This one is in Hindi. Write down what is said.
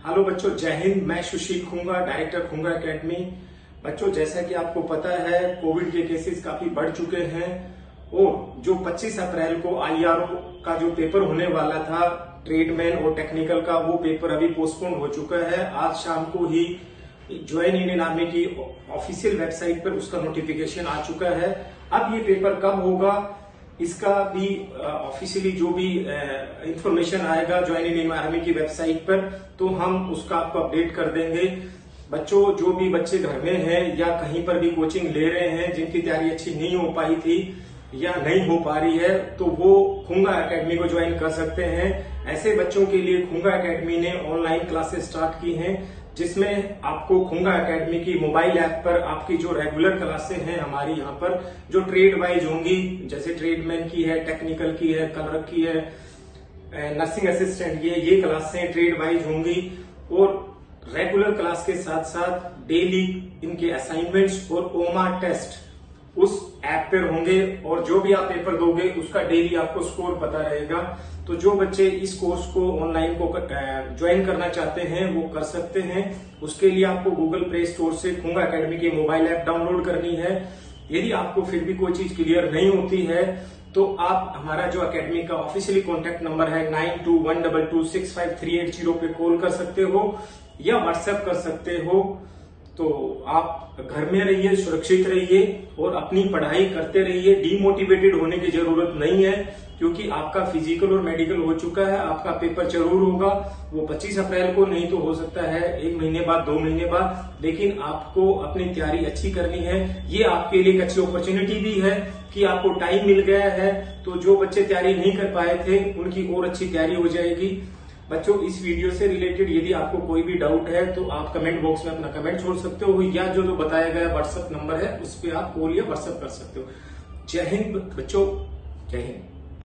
हेलो बच्चों, जय हिंद। मैं सुशील खूंगा, डायरेक्टर खूंगा एकेडमी। बच्चों, जैसा कि आपको पता है, कोविड के केसेस काफी बढ़ चुके हैं और जो 25 अप्रैल को आईआरओ का जो पेपर होने वाला था ट्रेडमैन और टेक्निकल का, वो पेपर अभी पोस्टपोन हो चुका है। आज शाम को ही ज्वाइन इंडियन आर्मी की ऑफिशियल वेबसाइट पर उसका नोटिफिकेशन आ चुका है। अब ये पेपर कब होगा, इसका भी ऑफिशियली जो भी इंफॉर्मेशन आएगा ज्वाइन इंडियन आर्मी की वेबसाइट पर, तो हम उसका आपको अपडेट कर देंगे। बच्चों, जो भी बच्चे घर में हैं या कहीं पर भी कोचिंग ले रहे हैं, जिनकी तैयारी अच्छी नहीं हो पाई थी या नहीं हो पा रही है, तो वो खूंगा एकेडमी को ज्वाइन कर सकते हैं। ऐसे बच्चों के लिए खूंगा एकेडमी ने ऑनलाइन क्लासेस स्टार्ट की हैं, जिसमें आपको खूंगा एकेडमी की मोबाइल ऐप पर आपकी जो रेगुलर क्लासें हैं हमारी यहाँ पर, जो ट्रेड वाइज होंगी, जैसे ट्रेडमैन की है, टेक्निकल की है, कलर की है, नर्सिंग असिस्टेंट की है, ये क्लासें ट्रेड वाइज होंगी। और रेगुलर क्लास के साथ साथ डेली इनके असाइनमेंट्स और ओमार टेस्ट उस ऐप पर होंगे, और जो भी आप पेपर दोगे उसका डेली आपको स्कोर पता रहेगा। तो जो बच्चे इस कोर्स को ऑनलाइन को ज्वाइन करना चाहते हैं वो कर सकते हैं। उसके लिए आपको गूगल प्ले स्टोर से खूंगा एकेडमी की मोबाइल ऐप डाउनलोड करनी है। यदि आपको फिर भी कोई चीज क्लियर नहीं होती है तो आप हमारा जो एकेडमी का ऑफिशियली कॉन्टेक्ट नंबर है 9212265380 पे कॉल कर सकते हो या व्हाट्सएप कर सकते हो। तो आप घर में रहिए, सुरक्षित रहिए और अपनी पढ़ाई करते रहिए। डीमोटिवेटेड होने की जरूरत नहीं है, क्योंकि आपका फिजिकल और मेडिकल हो चुका है। आपका पेपर जरूर होगा, वो 25 अप्रैल को नहीं तो हो सकता है 1 महीने बाद, 2 महीने बाद, लेकिन आपको अपनी तैयारी अच्छी करनी है। ये आपके लिए एक अच्छी अपॉर्चुनिटी भी है कि आपको टाइम मिल गया है, तो जो बच्चे तैयारी नहीं कर पाए थे उनकी और अच्छी तैयारी हो जाएगी। बच्चों, इस वीडियो से रिलेटेड यदि आपको कोई भी डाउट है तो आप कमेंट बॉक्स में अपना कमेंट छोड़ सकते हो, या जो बताया गया व्हाट्सएप नंबर है उस पर आप कॉल या व्हाट्सएप कर सकते हो। जय हिंद बच्चों, जय हिंद।